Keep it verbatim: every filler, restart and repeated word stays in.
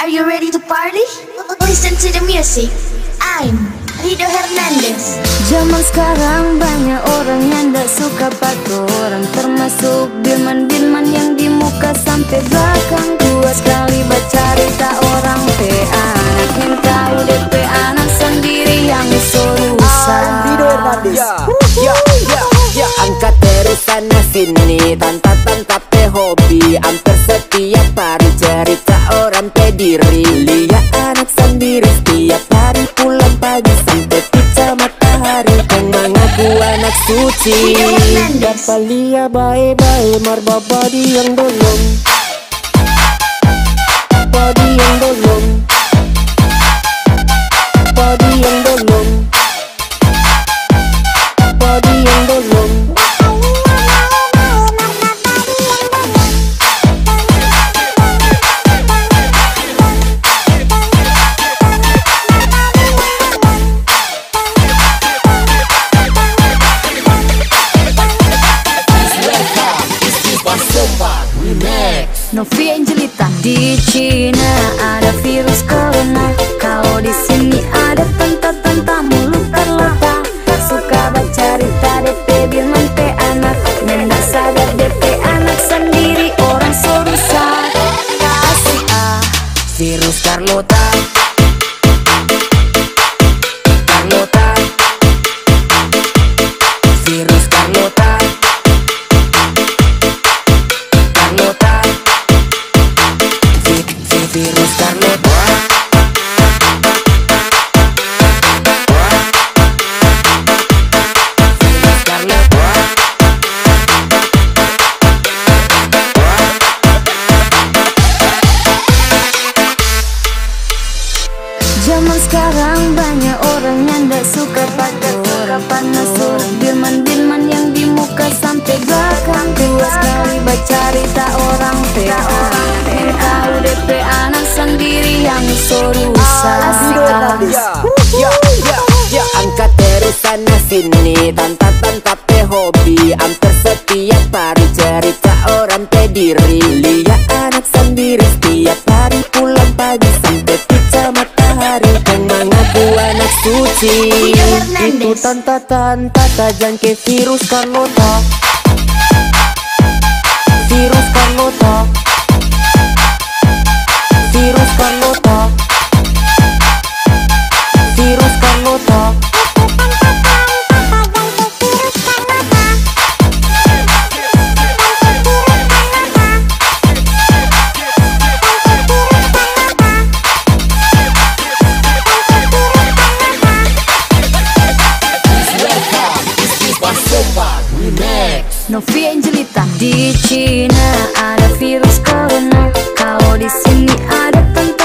Are you ready to party? Listen to the music. I'm Rido Hernandez. Zaman sekarang banyak orang yang gak suka patuh orang, termasuk bilman-bilman yang di muka sampai belakang. Dua sekali baca cerita orang P anak minta U D P anak sendiri yang suruh usah. Rido Hernandez. Ya, ya, ya, ya. Angkat terus sana sini, tanta-tanta pe hobi. Hampir setiap hari cerita orang pe diri. Lihat anak sendiri setiap hari pulang pagi sampai pizza matahari. Kau mengaku anak suci. Dapat lihat baik-baik marba body yang dolong, body yang dolong, body yang dolong, body yang dolong. Novi Angelita. Di Cina ada virus corona. Kalau di sini ada tanta-tanta mulut terletak. Suka baca cerita D P bilman P anak, mendak sadar D P anak sendiri orang sorusa. Kasih ah Virus Carlota, Carlota, virus Carlota, Carlota, vi- vi- virus Carlota. Virus Carlota. Zaman sekarang banyak orang yang gak suka patuh orang, panas suruh bilman-bilman yang di muka sampai belakang. Dua sekali baca cerita orang P orang minta U D P anak sendiri yang suruh usah. Rido Hernandez. Ya, ya, ya, ya. Angkat terus sana sini, tanta-tanta pe hobi. Hampir setiap hari cerita orang pe diri. Lihat anak sendiri setiap hari pulang pagi sampai pizza matahari. Kau mengaku anak suci. Rido Hernandez. Itu tanta-tanta tajam ke virus Carlota, virus Carlota, virus Carlota, virus Carlota. Novi Angelita. Di Cina ada virus corona. Kalau di sini ada tanta